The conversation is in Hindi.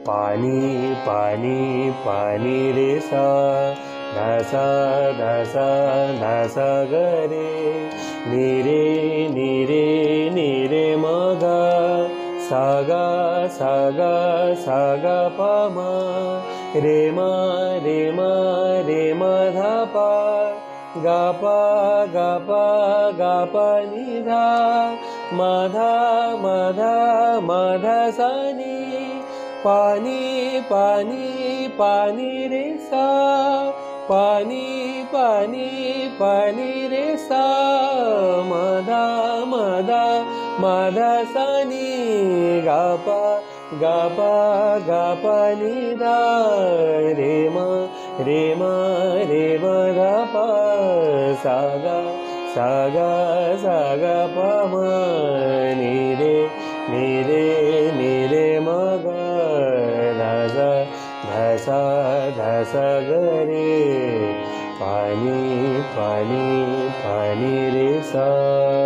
पानी पानी पानी रे सा धा सा ग रे नी रे म गा सा गा प म रे म धा पा गा पा नि धा म धा सा नि पानी पानी पानी रे सा पानी रे सा मधा सा नि गा पा नि धा रे म धा पा सा गा प म नि रे म गा धा सा ग रे पानी रे सा।